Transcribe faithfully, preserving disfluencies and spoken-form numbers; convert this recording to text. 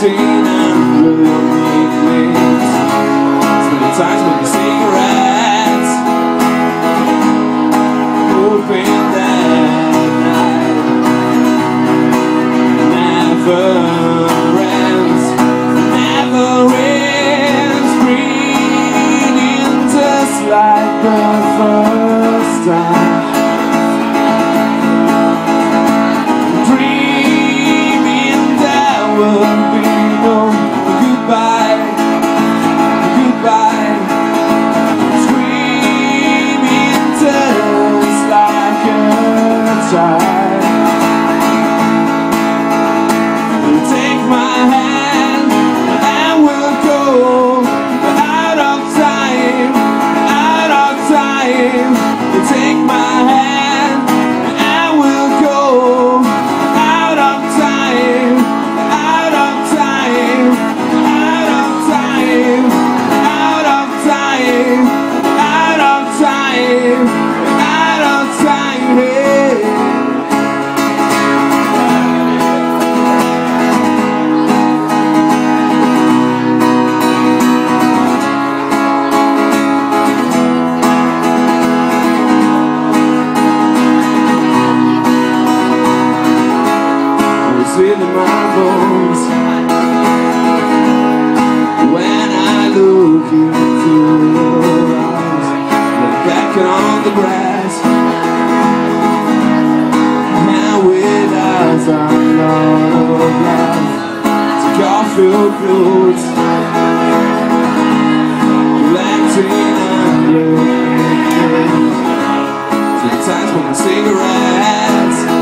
collecting under nicknames. Spending time smoking cigarettes, hoping that night never ends, never ends. Breathing just like the first time. Take my hand and we'll go out of time, out of time. Take my hand and we'll go out of time, out of time, out of time, out of time, out of time, out of time. Hey. In my bones when I look into your eyes, look back on the grass, and with eyes I'm not alive. Take off your clothes, collecting under your clothes. Sometimes smoking cigarettes,